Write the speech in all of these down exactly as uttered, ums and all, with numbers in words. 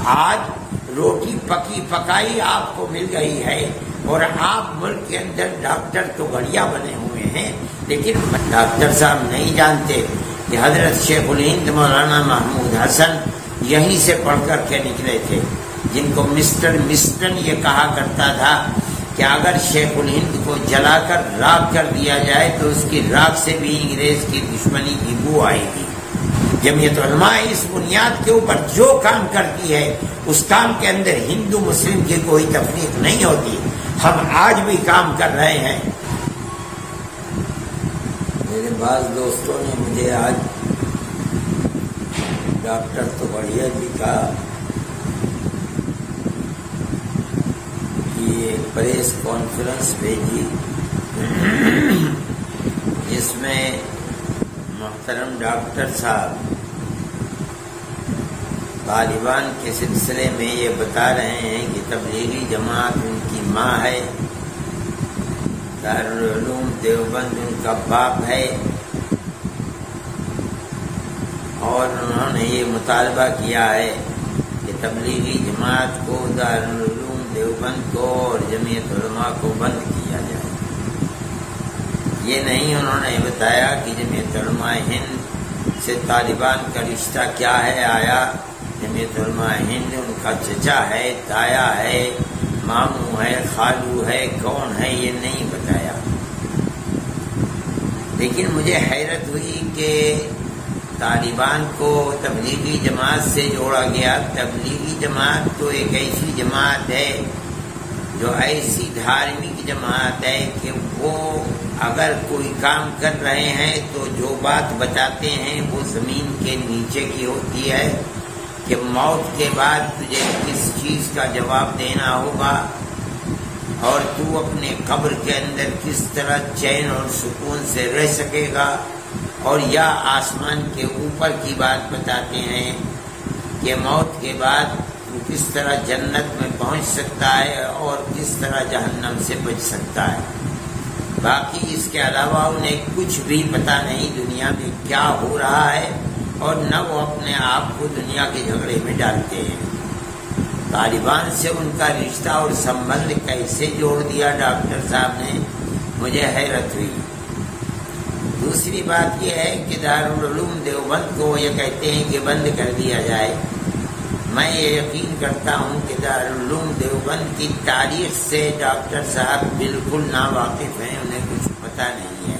آج روٹی پکی پکائی آپ کو مل گئی ہے اور آپ ملک کے اندر ڈاکٹر تو بڑھیا بنے ہوئے ہیں، لیکن ڈاکٹر صاحب نہیں جانتے کہ حضرت شیخ الہند مولانا محمود حسن یہیں سے پڑھ کر کے نکلے تھے، جن کو مسٹر مسٹن یہ کہا کرتا تھا کہ اگر شیخ الہند کو جلا کر راکھ کر دیا جائے تو اس کی راکھ سے بھی انگریز کی دشمنی کی بو آئے گی۔ جمعیت علماء اس بنیاد کے اوپر جو کام کرتی ہے اس کام کے اندر ہندو مسلم کی کوئی تفریق نہیں ہوتی، ہم آج بھی کام کر رہے ہیں۔ میرے بعض دوستوں نے مجھے آج ڈاکٹر تو بڑھیا جی کا ایک پریس کانفرنس بھیجی جس میں محترم ڈاکٹر صاحب طالبان کے سلسلے میں یہ بتا رہے ہیں کہ تبلیغی جماعت ان کی ماں ہے، دارالعلوم دیوبند ان کا باپ ہے، اور انہوں نے یہ مطالبہ کیا ہے کہ تبلیغی جماعت کو، دارالعلوم دیوبند کو اور جمعیت علماء کو بند کیا جائے۔ یہ نہیں انہوں نے بتایا کہ جمعیت علماء ہند سے طالبان کا رشتہ کیا ہے، آیا جمعیت علماء ہند ان کا چچا ہے، تایا ہے، ماموں ہے، خالو ہے، کون ہے، یہ نہیں بتایا۔ لیکن مجھے حیرت ہوئی کہ طالبان کو تبلیغی جماعت سے جوڑا گیا۔ تبلیغی جماعت تو ایک ایسی جماعت ہے جو ایسی دھارمک جماعت ہے کہ وہ اگر کوئی کام کر رہے ہیں تو جو بات بتاتے ہیں وہ زمین کے نیچے کی ہوتی ہے کہ موت کے بعد تجھے کس چیز کا جواب دینا ہوگا اور تو اپنے قبر کے اندر کس طرح چین اور سکون سے رہ سکے گا، اور یا آسمان کے اوپر کی بات بتاتے ہیں کہ موت کے بعد تو کس طرح جنت میں پہنچ سکتا ہے اور کس طرح جہنم سے بچ سکتا ہے۔ باقی اس کے علاوہ انہیں کچھ بھی پتہ نہیں دنیا میں کیا ہو رہا ہے، اور نہ وہ اپنے آپ کو دنیا کے جھگڑے میں ڈالتے ہیں۔ طالبان سے ان کا رشتہ اور سمبند کیسے جوڑ دیا ڈاکٹر صاحب نے، مجھے حیرت ہوئی۔ دوسری بات یہ ہے کہ دارالعلوم دیوبند کو یہ کہتے ہیں کہ بند کر دیا جائے۔ میں یہ یقین کرتا ہوں کہ دارالعلوم دیوبند کی تاریخ سے ڈاکٹر صاحب بالکل ناواقف ہیں، انہیں کچھ پتہ نہیں ہے۔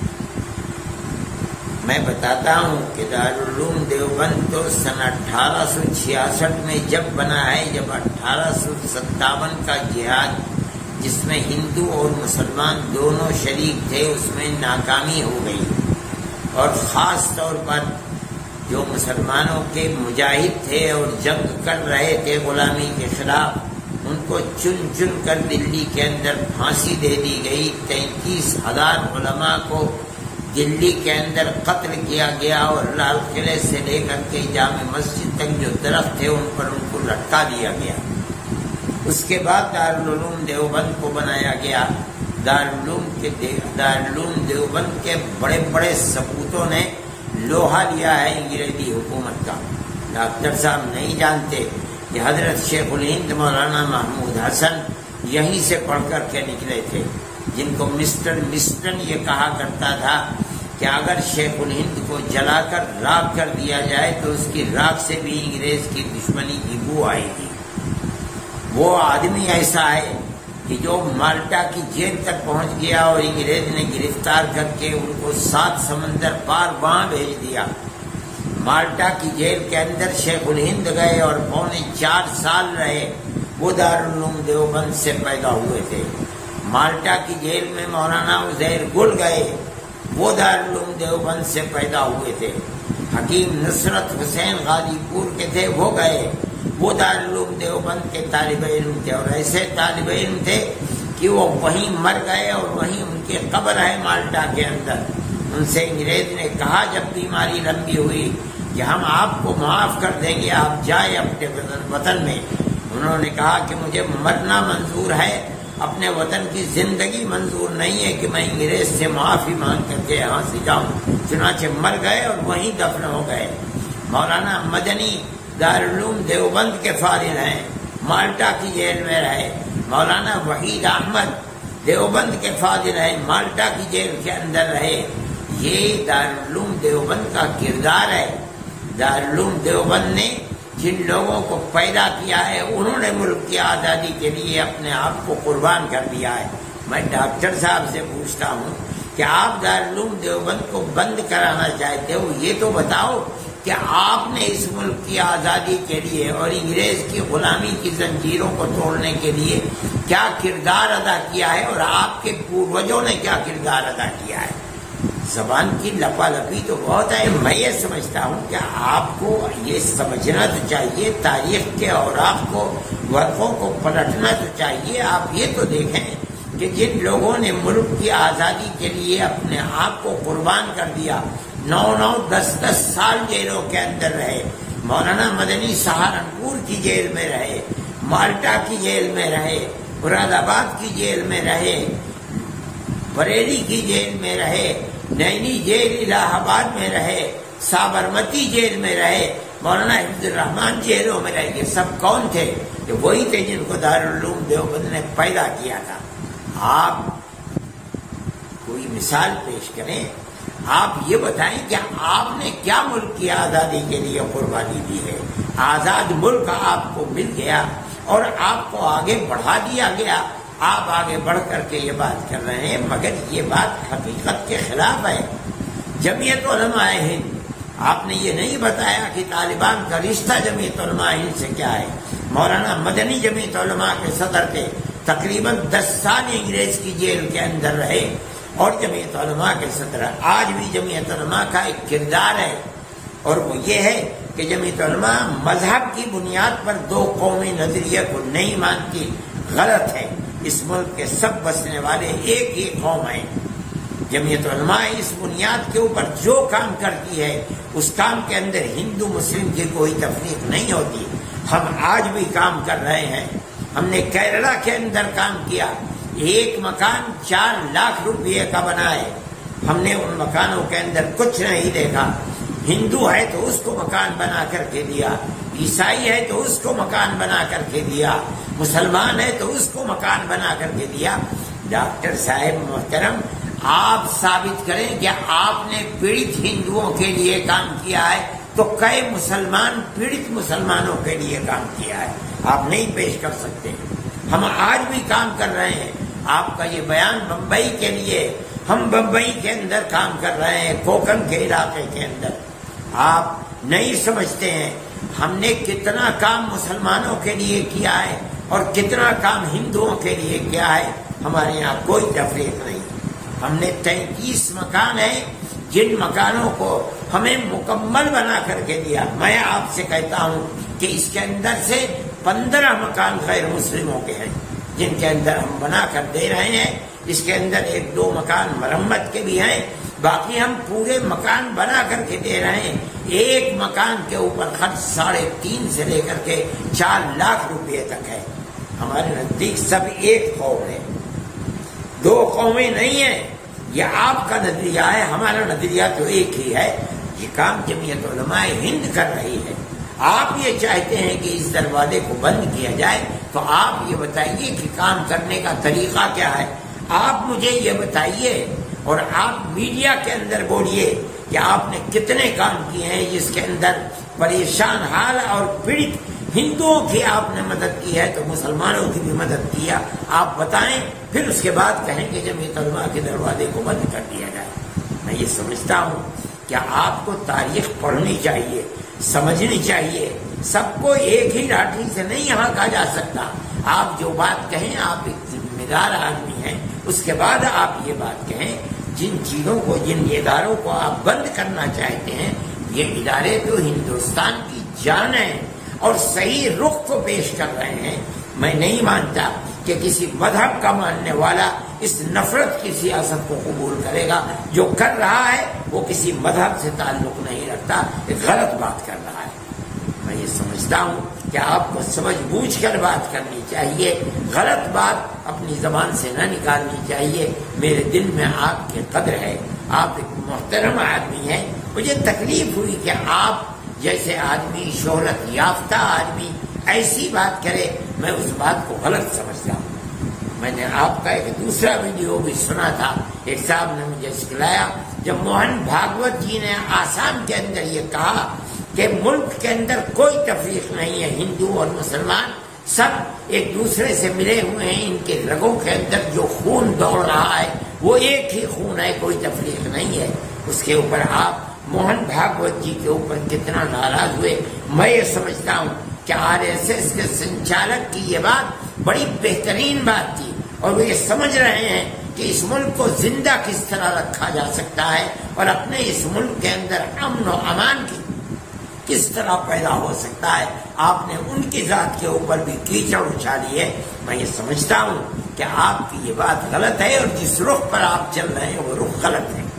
میں بتاتا ہوں کہ دارالعلوم دیوبند تو سن اٹھارہ سو چھیاسٹھ میں جب بنا ہے، جب اٹھارہ سو ستاون کا جہاد جس میں ہندو اور مسلمان دونوں شریک تھے اس میں ناکامی ہو گئی، اور خاص طور پر جو مسلمانوں کے مجاہد تھے اور جنگ کر رہے تھے غلامی کے خلاف، ان کو چن چن کر دلی کے اندر پھانسی دے دی گئی۔ تینتیس ہزار علماء کو دلی کے اندر قتل کیا گیا، اور لال قلعے سے لے کر کے جامع مسجد تک جو درخت تھے ان پر ان کو لٹکا دیا گیا۔ اس کے بعد دارالعلوم دیوبند کو بنایا گیا۔ دارالعلوم کے دارالعلوم دیوبند کے بڑے بڑے سپوتوں نے لوہا لیا ہے انگریزی حکومت کا۔ ڈاکٹر صاحب نہیں جانتے کہ حضرت شیخ الہند مولانا محمود حسن یہیں سے پڑھ کر کے نکلے تھے، جن کو مسٹر مسٹن یہ کہا کرتا تھا کہ اگر شیخ الہند کو جلا کر راکھ کر دیا جائے تو اس کی راکھ سے بھی انگریز کی دشمنی کی بو آئے گی۔ وہ آدمی ایسا ہے کہ جو مالٹا کی جیل تک پہنچ گیا اور انگریز نے گرفتار کر کے ان کو سات سمندر پار وہاں بھیج دیا۔ مالٹا کی جیل کے اندر شیخ الہند گئے اور پونے چار سال رہے۔ وہ دارالعلوم دیوبند سے پیدا ہوئے تھے۔ مالٹا کی جیل میں مولانا عزیر گل گئے، وہ دارالعلوم دیوبند سے پیدا ہوئے تھے۔ حکیم نصرت حسین غازی پور کے تھے، وہ گئے، وہ دارالعلوم دیوبند کے طالب علم تھے، اور ایسے طالب علم تھے کہ وہ وہیں مر گئے اور وہیں ان کی قبر ہے مالٹا کے اندر۔ ان سے انگریز نے کہا جب بیماری لمبی ہوئی کہ ہم آپ کو معاف کر دیں گے، آپ جائیں اپنے وطن میں۔ انہوں نے کہا کہ مجھے مرنا منظور ہے، اپنے وطن کی زندگی منظور نہیں ہے کہ میں انگریز سے معافی مانگ کر کے یہاں سے جاؤں۔ چنانچہ مر گئے اور وہیں دفن ہو گئے۔ مولانا مدنی دارالعلوم دیوبند کے فارغ ہیں، مالٹا کی جیل میں رہے۔ مولانا وحید احمد دیوبند کے فاضل ہیں، مالٹا کی جیل کے اندر رہے۔ یہ دارالعلوم دیوبند کا کردار ہے۔ دارالعلوم دیوبند نے جن لوگوں کو پیدا کیا ہے انہوں نے ملک کی آزادی کے لیے اپنے آپ کو قربان کر دیا ہے۔ میں ڈاکٹر صاحب سے پوچھتا ہوں کہ آپ دارالعلوم دیوبند کو بند کرانا چاہتے ہو، یہ تو بتاؤ کہ آپ نے اس ملک کی آزادی کے لیے اور انگریز کی غلامی کی زنجیروں کو توڑنے کے لیے کیا کردار ادا کیا ہے، اور آپ کے پوروجوں نے کیا کردار ادا کیا ہے۔ زبان کی لپا لپی تو بہت ہے، میں یہ سمجھتا ہوں کہ آپ کو یہ سمجھنا تو چاہیے، تاریخ کے اوراق کو، ورقوں کو پلٹنا تو چاہیے۔ آپ یہ تو دیکھیں کہ جن لوگوں نے ملک کی آزادی کے لیے اپنے آپ کو قربان کر دیا، نو نو دس دس سال جیلوں کے اندر رہے۔ مولانا مدنی سہارنپور کی جیل میں رہے، مالٹا کی جیل میں رہے، مراد آباد کی جیل میں رہے، بریلی کی جیل میں رہے، نینی جیل الہ آباد میں رہے، سابرمتی جیل میں رہے، مولانا حفظ الرحمان جیلوں میں رہے۔ یہ سب کون تھے؟ کہ وہی تھے جن کو دارالعلوم دیوبند نے پیدا کیا تھا۔ آپ کوئی مثال پیش کریں، آپ یہ بتائیں کہ آپ نے کیا ملک کی آزادی کے لیے قربانی دی ہے۔ آزاد ملک آپ کو مل گیا اور آپ کو آگے بڑھا دیا گیا، آپ آگے بڑھ کر کے یہ بات کر رہے ہیں، مگر یہ بات حقیقت کے خلاف ہے۔ جمعیت علماء ہند، آپ نے یہ نہیں بتایا کہ طالبان کا رشتہ جمعیت علماء ہند سے کیا ہے۔ مولانا مدنی جمعیت علماء کے صدر تھے، تقریباً دس سال انگریز کی جیل کے اندر رہے اور جمعیت علماء کے صدر۔ آج بھی جمعیت علماء کا ایک کردار ہے، اور وہ یہ ہے کہ جمعیت علماء مذہب کی بنیاد پر دو قومی نظریے کو نہیں مانتی، غلط ہے۔ اس ملک کے سب بسنے والے ایک ہی قوم ہیں۔ جمعیت علماء اس بنیاد کے اوپر جو کام کرتی ہے اس کام کے اندر ہندو مسلم کی کوئی تفریق نہیں ہوتی۔ ہم آج بھی کام کر رہے ہیں۔ ہم نے کیرلا کے اندر کام کیا، ایک مکان چار لاکھ روپئے کا بنا ہے۔ ہم نے ان مکانوں کے اندر کچھ نہیں دیکھا۔ ہندو ہے تو اس کو مکان بنا کر کے دیا، عیسائی ہے تو اس کو مکان بنا کر کے دیا، مسلمان ہے تو اس کو مکان بنا کر کے دیا۔ ڈاکٹر صاحب محترم، آپ ثابت کریں کہ آپ نے پیڑت ہندوؤں کے لیے کام کیا ہے تو کئی مسلمان پیڑت مسلمانوں کے لیے کام کیا ہے؟ آپ نہیں پیش کر سکتے۔ ہم آج بھی کام کر رہے ہیں۔ آپ کا یہ بیان بمبئی کے لیے، ہم بمبئی کے اندر کام کر رہے ہیں، کوکن کے علاقے کے اندر۔ آپ نہیں سمجھتے ہیں ہم نے کتنا کام مسلمانوں کے لیے کیا ہے اور کتنا کام ہندوؤں کے لیے کیا ہے۔ ہمارے یہاں کوئی تفریق نہیں۔ ہم نے تینتیس مکان ہیں جن مکانوں کو ہمیں مکمل بنا کر کے دیا۔ میں آپ سے کہتا ہوں کہ اس کے اندر سے پندرہ مکان غیر مسلموں کے ہیں جن کے اندر ہم بنا کر دے رہے ہیں۔ اس کے اندر ایک دو مکان مرمت کے بھی ہیں، باقی ہم پورے مکان بنا کر کے دے رہے ہیں۔ ایک مکان کے اوپر خرچ ساڑھے تین سے لے کر کے چار لاکھ روپے تک ہے۔ ہمارے نزدیک سب ایک قوم ہے، دو قومیں نہیں ہیں۔ یہ آپ کا نظریہ ہے، ہمارا نظریہ تو ایک ہی ہے۔ یہ کام جمعیت علماء ہند کر رہی ہے۔ آپ یہ چاہتے ہیں کہ اس دروازے کو بند کیا جائے، تو آپ یہ بتائیے کہ کام کرنے کا طریقہ کیا ہے۔ آپ مجھے یہ بتائیے اور آپ میڈیا کے اندر بولیے کہ آپ نے کتنے کام کیے ہیں جس کے اندر پریشان حال اور پیڑت ہندوؤں کی آپ نے مدد کی ہے تو مسلمانوں کی بھی مدد کیا، آپ بتائیں، پھر اس کے بعد کہیں کہ جمعیت علماء کے دروازے کو بند کر دیا جائے۔ میں یہ سمجھتا ہوں کہ آپ کو تاریخ پڑھنی چاہیے، سمجھنی چاہیے۔ سب کو ایک ہی لاٹھی سے نہیں یہاں کہا جا سکتا۔ آپ جو بات کہیں، آپ ایک ذمہ دار آدمی ہیں، اس کے بعد آپ یہ بات کہیں۔ جن چیزوں کو، جن اداروں کو آپ بند کرنا چاہتے ہیں، یہ ادارے تو ہندوستان کی جان ہیں اور صحیح رخ کو پیش کر رہے ہیں۔ میں نہیں مانتا کہ کسی مذہب کا ماننے والا اس نفرت کی سیاست کو قبول کرے گا۔ جو کر رہا ہے وہ کسی مذہب سے تعلق نہیں رکھتا، ایک غلط بات کر رہا ہے۔ میں یہ سمجھتا ہوں کہ آپ کو سمجھ بوجھ کر بات کرنی چاہیے، غلط بات اپنی زبان سے نہ نکالنی چاہیے۔ میرے دل میں آپ کی قدر ہے، آپ ایک محترم آدمی ہیں۔ مجھے تکلیف ہوئی کہ آپ جیسے آدمی شہرت یافتہ آدمی ایسی بات کرے، میں اس بات کو غلط سمجھتا ہوں۔ میں نے آپ کا ایک دوسرا ویڈیو بھی سنا تھا، ایک صاحب نے مجھے سکھلایا، جب موہن بھاگوت جی نے آسام کے اندر یہ کہا کہ ملک کے اندر کوئی تفریق نہیں ہے، ہندو اور مسلمان سب ایک دوسرے سے ملے ہوئے ہیں، ان کے رگوں کے اندر جو خون دوڑ رہا ہے وہ ایک ہی خون ہے، کوئی تفریق نہیں ہے۔ اس کے اوپر آپ موہن بھاگوت جی کے اوپر کتنا ناراض ہوئے۔ میں یہ سمجھتا ہوں کہ آر ایس ایس کے سنچالک کی یہ بات بڑی بہترین بات تھی، اور وہ یہ سمجھ رہے ہیں کہ اس ملک کو زندہ کس طرح رکھا جا سکتا ہے اور اپنے اس ملک کے اندر امن و امان کی کس طرح پیدا ہو سکتا ہے۔ آپ نے ان کی ذات کے اوپر بھی کیچڑ اچھالی ہے۔ میں یہ سمجھتا ہوں کہ آپ کی یہ بات غلط ہے، اور جس رخ پر آپ چل رہے ہیں وہ رخ غلط ہے۔